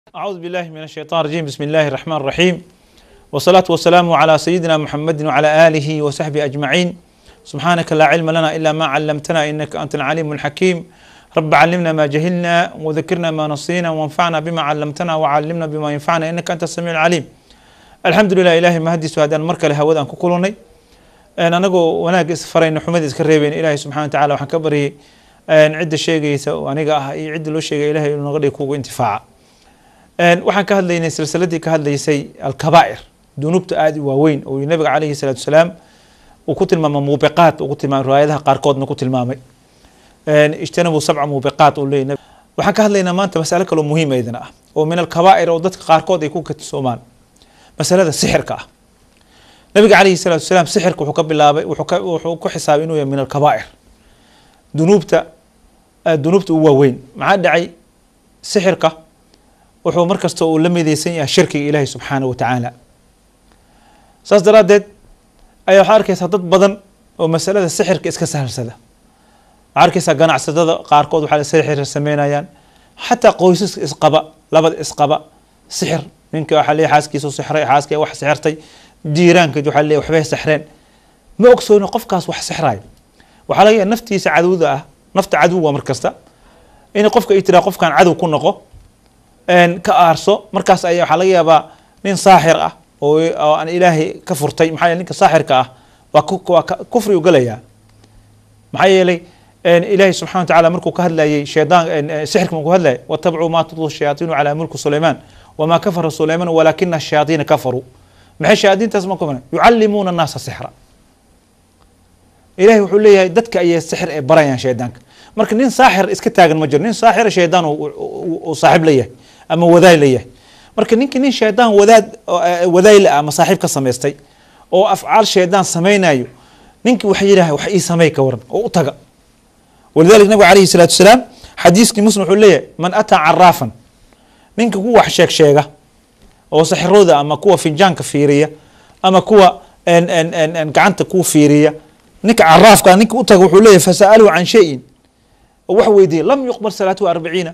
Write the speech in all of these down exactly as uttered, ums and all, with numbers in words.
أعوذ بالله من الشيطان الرجيم. بسم الله الرحمن الرحيم، والصلاة والسلام على سيدنا محمد وعلى آله وصحبه أجمعين. سبحانك لا علم لنا إلا ما علمتنا إنك أنت العليم الحكيم. رب علمنا ما جهلنا وذكرنا ما نسينا وانفعنا بما علمتنا وعلمنا بما ينفعنا إنك أنت السميع العليم. الحمد لله إلهي مهديس وهدان مركل هودان كوكولوني أنا نقول وناقص فرين حمد كريبين إلهي سبحانه وتعالى وحن كبري نعد الشيء يسوي وأنا يعد له شيء إلهي ونقدر يكون انتفاع. waxaan ka hadlaynay silsiladii ka hadlaysay alkabaa'ir dunuubta aad u waaweyn oo nabiga calayhi salaatu wasalaam uu ku tilmaamay muubiqaat uu ku tilmaamay riwaayadaha qaarkoodna ku tilmaamay ijtanabu sabca muubiqaat oo leeyahay. waxaan ka hadlaynaa maanta mas'alo kale oo muhiim aydan ah oo min alkabaa'ir oo dadka qaarkood ay ku katsoomaan masalada sixirka ah. nabiga calayhi salaatu wasalaam sixirka wuxuu ka bilaabay wuxuu ku xisaabay inuu yahay min alkabaa'ir dunuubta dunuubta u waaweyn. maxaa dhacay sixirka wuxuu markasta uu la midaysan yahay shirkiga ilaahay subxaanahu wa tacaala. saas daraaddeed ayaa waxaa arkaysaa dad badan oo masalada sixirka iska sahalsada. waxaa arkaysaa ganacsatada qaarkood waxaa sixir sameynayaan, xataa qoysas isqaba labada isqaba sixir. ninka waxaa leeyahay xaaskiisa sixray, xaaskii wax sixirtay, jiiraankeed waxaa leeyahay waxbay sixreen. ma ogsooni qofkaas wax sixrayo. waxaa laga yaabaa naftiisa cadowda ah, nafta cadowga markasta in qofka ay tiraa qofkan cadow ku noqo ka aarso. markaas ayaa waxaa laga yaabaa nin saaxir ah oo aan ilaahay ka furtay. maxaa yeelay ninka saaxirka ah waa kufri u galayaa. maxaa yeelay ilaahay subxana wa tacaala markuu ka hadlayay shaydaan sixirka markuu hadlayay watabacuu maa tutlu shayaatiinu calaa mulki sulaymaan wamaa kafara sulaymaan walaakina ashayaatiina kafaruu. maxay shayaadiintaas ma kufreen? yucallimuuna annaasa sixra. ilaahay wuxuu leeyahay dadka ayay sixir ay barayaan shaydaanka. marka nin saaxir iska taagan ma jiro. nin saaxir shaydaan uu saaxiib la yahay ama wadaay la yahay. marka ninki nin shaydaan wadaad wadaay la ama saaxiib ka samaystay oo afcaal shaydaan samaynayo, ninki waxa yiraahdaa wax ii sameey ka waran oo u taga. walidaalika nabiga calayhi salaatu wasalaam xadiiskii muslim wuxuu leeyahay man ataa caraafan, ninka ku wax sheeg sheega oo sixirooda ama kuwa finjaanka fiiriya ama kuwa gacanta ku fiiriya, ninka caraafka ninka u taga wuxuu leeyahay fasa'aluhu can shayin wax weydiiyay lam yuqbal salaatu arbaciina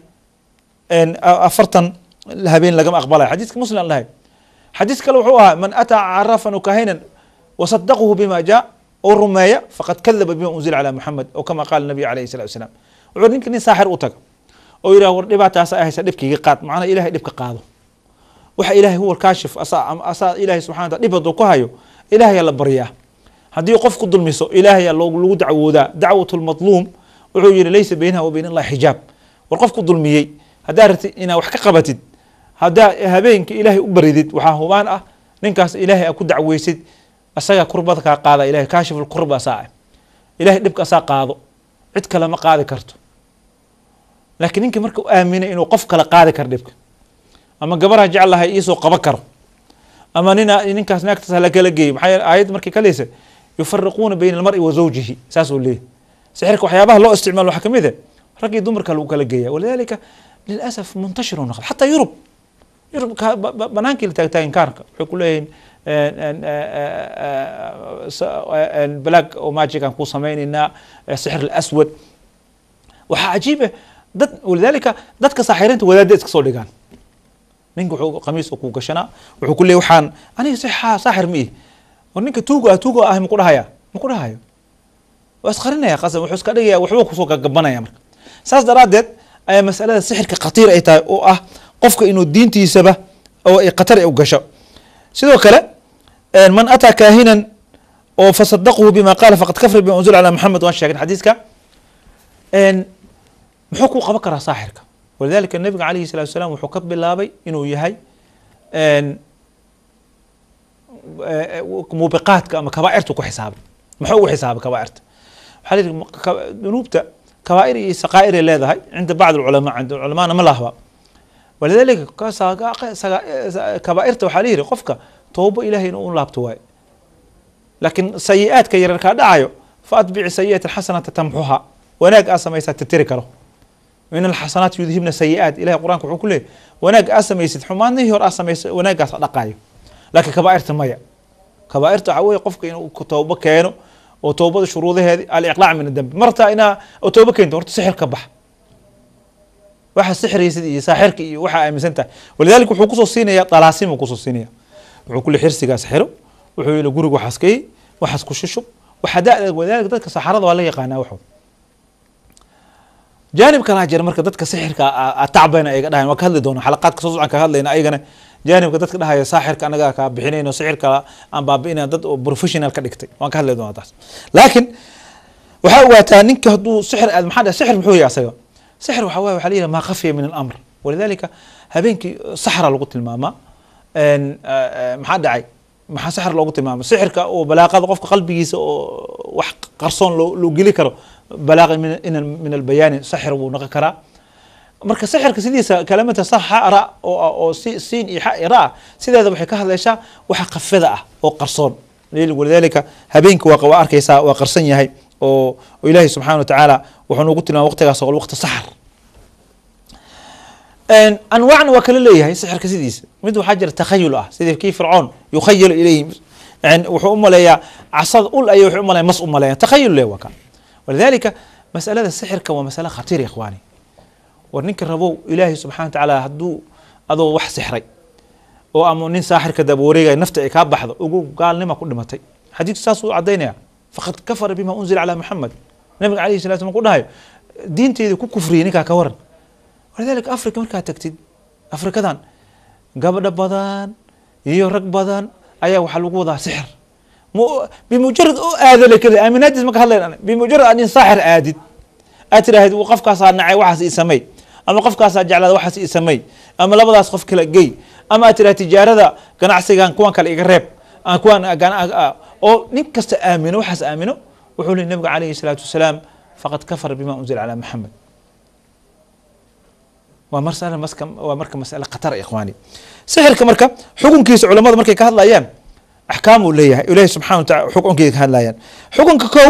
afartan habeen lagama aqbalay. xadiiska muslim aan lahay. xadiis kale wuxuu ahaa man ataa carafan kahinan wasadaqahu bima jaa oo rumeeya faqad kadaba bima unzila calaa muxamed oo kama qaala nabiy calayhi salatu wasalaam. wuxuu ninka nin saaxir u taga oo yidhaha war dhibaataas ay haysa dhibkiiga qaad, macnaa ilahay dhibka qaado. waxa ilahay huwa kaashif asaa asaa ilahay subxana wa taala dhib hadduu ku hayo ilahay la baryaa. haddii qof ku dulmiso ilahay lagu dacwoodaa. dacwatu lmadluum wuxuu yihi laysa baynaha wa bayna allahi xijaab. war qof ku dulmiyey haddaa ratid inaad wax ka qabatid, haddaa habeenka ilaahay u baridid, waxaa hubaan ah ninkaas ilaahay a ku dacweysid asagaa kurbada kaa qaada. ilahay kaashif lkurba asaa ah. ilahay dhibka asaa qaado, cid kale ma qaadi karto. laakiin ninkii marka u aaminay inuu qof kale qaadi karo dhibka, ama gabarha jecel lahay iisoo qaban karo, ama nina ninkaas naagtaas hala kala geeyo. maxaa yeele aayad markii ka leysa yufariquuna bayna almar'i wa zawjihi, saas uu leeyahy. sixirka waxyaabaha loo isticmaalo waxaa kamid ah rag iyo dumarka lagu kala geeya. walidaalika lilasaf muntashir noqda xataa yurub yurub banaankii la taagtaagan kaarka waxay ku leeyihiin balaag oo magic aan ku sameynaynaa sixir alaswad. waxaa cajiib ah dad walidaalika dadka saaxiriinta wadaadda iska soo dhigaan. ninka wuxuu qamiis ku gashanaa wuxuu ku leeyahay waxaan aniga saaxir ma ihi. war ninka tuugo ah tuugo ah ma ku dhahaya ma ku dhahayo waa isqarinaya qasab wuxuu iska dhigaya waxba kusoo gagabanaya. marka saas daraaddeed ayaa masalada sixirka khatiir ay tahay oo ah qofka inuu diintiisaba oo ay khatar u gasho. sidoo kale man ataa kaahinan oo fasadaqahu bima qaala faqad kafara bima unzila calaa muxamed waan sheegin xadiiska. muxuu ku qaban karaa saaxirka? walidaalika nabiga calayhi salaatu wasalaam wuxuu ka bilaabay inuu yahay muubiqaadka ama kabaa'irta ku xisaabay. muxuu ugu xisaabay kabaa'irta? waxaa la yidhi dunuubta kabaa'ir iyo saqaa'ir ay leedahay cinda bacd alculamaa, cinda culamaana ma lahaba. walidaalika kabaa'irta waxaa la yidhi qofka toobo ilaahay inuu u laabto waaye. laakiin sayi-aadka yararkaa dhacayo fa atbici sayi'ata alxasanata tamxuha, wanaag aa samaysaa tirtiri karo. in alxasanaat yudhibna sayi-aat. ilahay qur-aanka wuxuu ku leeyahy wanaag aa samaysid xumaanihii hor aa samaysa wanaaggaas dhaqaayo. laakiin kabaa'irta maya. kabaa'irta waxaa weeye qofka inuu toobo keeno oo toobada shuruudaheedi aliqlaac min adambi. martaa inaa toobo keento horta sixir ka bax. waxa sixriisa iyo saaxirka iyo waxa aaminsantaa walidaalika wuxuu kusoo siinaya talaasim uu kusoo siinaya wuxuu kulli xirsigaas xiro wuxuu yiri guriga waxaas kay waxaas ku shushub waxa daad walidaalika dadka saxarada waa la yaqaanaa wuxuu جانب كان هاجر مركز دتك سحر كتعبنا أيقا ده ما كهذا دونا حلقات كسوس عن كهذا لنا أيقا جانب كدتك ده هاي ساحر كأنا جا كبحنين وسحر كلا عم بابينا دت بروفيشنال كدكتي ما كهذا دونا تاس لكن وحوا تانيك كهدو سحر المحادة سحر محوي يا سيا سحر وحوا وحلينا ما خفي من الأمر ولذلك هبينك سحر لقط الماما إن محادة عي ما سحر لقط الماما سحر ك وبلاغة قف قلبي وح قرصون لو لو جلي كرو بلاغ من من البيان سحر ونقكرا marka sixirka sidiisa kalamada sax ara oo siin iha ira sideeda waxay ka hadlaysaa waxa qafada ah oo qarsoon leeyl walidalika habeenka waa waa arkaysa waa qarsan yahay oo ilaahi subhanahu wa ta'ala wuxuu nagu tilmaamay waqtigaas oo waqti saxar ان انواعنا وكل leeyahay sixirka sidiisa mid waxa jira takhayul ah sidii kii fircoon yukhayil ilayhi yani wuxuu u maleeyaa asad ul ay wuxuu u maleeyaa mas u maleeyaa takhayul leeyahay ولذلك مسألة السحر كوا مسألة خطيرة يا إخواني ورنيك الربو إلهي سبحانه وتعالى هدو أدو وح سحري وأمونين ساحر كذا بوريجا نفتح إكاب بحض وقول قال لما كل متي حديث ساسو عدينا فقد كفر بما أنزل على محمد النبي عليه الصلاة والسلام يقول هاي دين تيجي كو كفريني كاكورن ولذلك أفريقيا مركا تكتيد أفريقيا دان قبل بدان يورك بدان أيا وحلوقو ذا سحر بمجرد آذى كذا أمينات اسمك هلا بمجرد أن ينصحر آدد أترى هذا وقف كاسر نعي واحد يسمي أما قف كاسر جعل واحد يسمي أما لا بد أسقف كلا جي أما أترى تجارة ذا كان عسى كان كوان كلا يقرب كوان كان أو نكست آمن وحس آمنه وحول النبي عليه الصلاة والسلام فقد كفر بما أنزل على محمد ومرسل مسكم ومركب مسألة قطر يا إخواني سحر كمركب حكم كيس علماء مركب كهذا الأيام أحكامه ليه إلهي سبحانه وتعالى حكم كذا هذا يعني حكم ككو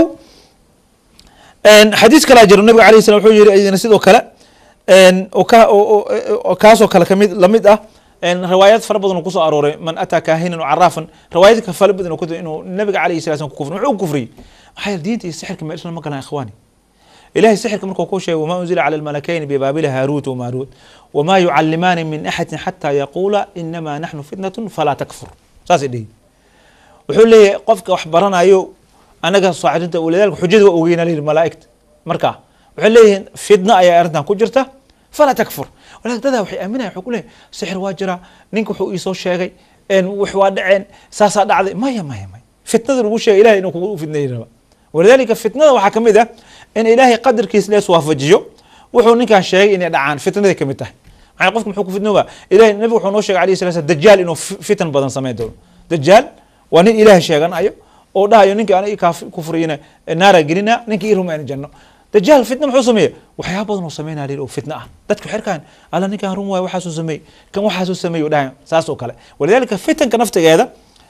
إن حديث كلا جر النبي عليه السلام حجر إذا نسيت وكلا إن وكا وكاس وكلا كميد لميد أه إن روايات فربض نقص أروري من أتى كاهنا وعرافا روايات كفربض نقول إنه النبي عليه السلام كفر نوع كفري حيل دينتي السحر كما إسلام ما كان يا إخواني إلهي السحر كما كوكو شيء وما أنزل على الملكين ببابل هاروت وماروت وما يعلمان من أحد حتى يقولا إنما نحن فتنة فلا تكفر ساسي دي wuxuu leeyahay qofka wax baranayo anaga saacidinta ولذلك xujada waa ogeeyna leeyahay malaa'ikta marka wuxuu leeyahay fidna ay arintan ku jirta fala takfur walaal dada waxay aaminayaan wuxuu leeyahay sixir waa jira ninka wuxuu ii soo sheegay in wax waa dhaceen saasa dhacday maya maya maya fitnada lagu sheegay ilaahay inuu kugu fidneeyay ولذلك fitnada waxa kamid ah in ilaahay qadarkiisa lees waafajiyo wuxuu ninkan sheegay inay dhacaan fitnada kamid tahay maxay qofku muxuu ku fidnooba ilaahay nabi wuxuu noo sheegay kaleey salaasa dajjal inuu fitan badan sameeyo dajjal وأن إله شيئا أيو أو ده يونك أنا يكاف كفرينا النار جرينا نك يرهم أنا جنة دجال فتنة محسومية وحياة بدنا سمينا عليه فتنة دتك حركان على نك هرم وحاسو سمي كم وحاسو سمي وده ساسو كله ولذلك فتن كنفت هذا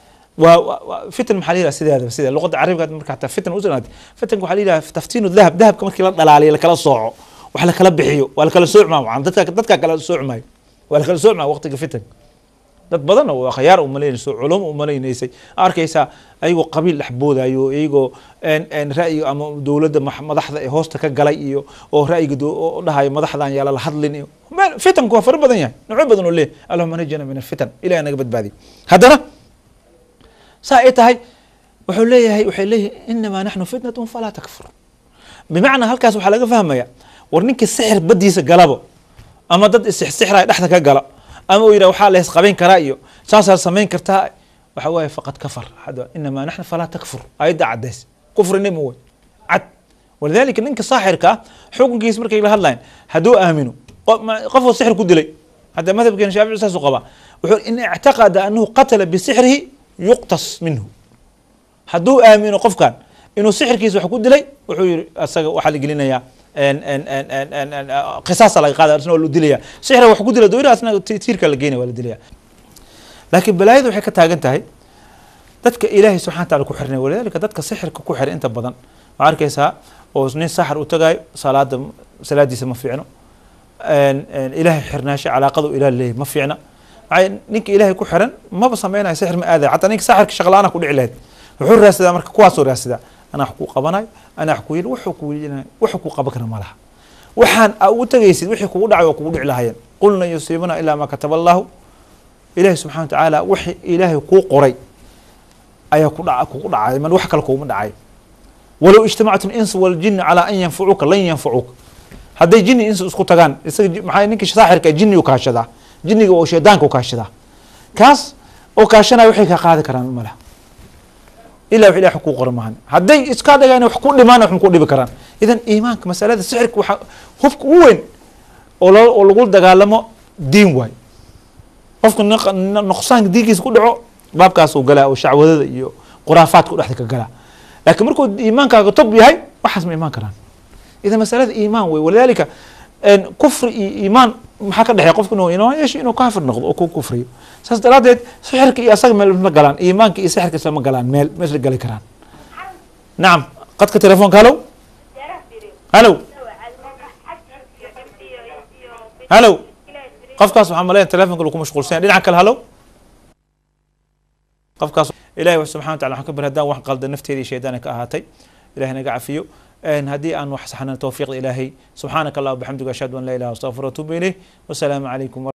وفتن محلية سيد هذا سيد اللغة العربية قد مركعت فتن وزنات فتن محلية تفتين الذهب ذهب كم كلا طلع عليه لكلا صاع وحلا كلا بحيو ولا كلا سوع ما عم دتك دتك كلا سوع ما ولا كلا سوع ما وقت الفتن dad badan oo khiyaar u maleynayso culum u maleynaysay arkaysa ayuu qabiil dhaxbooda ayuu iyago en en ra'yi ama dawladda madaxda ee hoosta ka galay iyo oo ra'yiga oo dhahay madaxdan yaala la hadlin iyo fitanku waa far badan yahay nooc badan oo leey allahumma najina min alfitan ilaa naga badbaadi hadana saa tahay wuxuu leeyahay wuxuu leeyahay inma nahnu fitnatun fala takfur bimaana halkaas waxa laga fahmaya war ninka sixir badiisa galabo ama dad sixir dhaxda ka gala أما إذا وحال يسقبين كرائيو ساسر سمين كرتا وحواي فقط كفر هذا إنما نحن فلا تكفر أيد عدس كفر نمو عد ولذلك إنك صاحر كا حكم كيس مركي إلى هاللاين هدو آمنوا قفوا السحر كدلي هذا ماذا بكين شافعي أساس قبا وحول إن اعتقد أنه قتل بسحره يقتص منه هدو آمنوا قف كان إنه سحر كيس وحكود لي وحول أساق وحال يقلنا يا ان ان ان ان ان قصاص على قاعده اسنو لو دليا سحر wax ku dila doona asna tiirka la geeyay wala diliya laakiin balaayadu waxay ka taagan tahay dadka ilaahay subhanahu wa ta'ala ku xirnay walaalka dadka sixirka ku xir inta badan ma arkaysa oo nin sahar u tagay salaada salaadiisa ma fiicno en en ilaahay xirnaasha calaaqadu ilaahay ma fiicna ay ninka ilaahay ku xiran ma ba sameeyay sixir ma aada hatta ninka sahirka shaqalaana ku dhici lahayd wuxuu raasada marka kuwaas oo raasada أنا أحكو قبناي أنا أحكو يل وحكو يلنا وحكو قبكنا مالها وحان أو تجيسد وحي كود دعوة كود علىهين قلنا يصيبنا إلا ما كتب الله إله سبحانه وتعالى وحي إله كو قري أي كود كود عاي من وحكى لكم من عاي ولو اجتمعت الإنس والجن على أن ينفعوك لن ينفعوك هذا الجن إنس اسكت تجان محاي نك ساحر كجن يكاشدا جن وشيطان كاشدا كاس أو كاشنا وحي كقاعدة كرام ملا إلا وحي له حقوق رمهان هذا إسكاد يعني حقوق لما نحن حقوق بكران إذا إيمانك مسألة السحر هفك وين ولا ولا قول دجالمه دين واي هفك نقصان ديكيس كله باب كاسو جلا وشعوذة يو خرافات كل واحد كجلا لكن مركو إيمانك طب هاي وحسم إيمان كران إذا مسألة إيمان ولذلك إن كفر إيمان محاكا دحيا قفك إنه إنه إيش إنه كافر نقض أو كفري ساس تراد سحرك يساق مال مقالان إيمانك يسحرك يساق مقالان مال مثل قال كران نعم قد كتلفون هلو هلو هلو قفكاس محمد الله تلفون كلكم مشغول سين دينك الهلو قفكاس إلهي سبحانه وتعالى حكبر هدا وحن قال نفتي هذه شيطانك أهاتي إلهي نقع فيه ان هدي ان وحسحنا توفيق الهي سبحانك الله وبحمدك اشهد ان لا اله الا انت استغفرك واتوب اليه والسلام عليكم.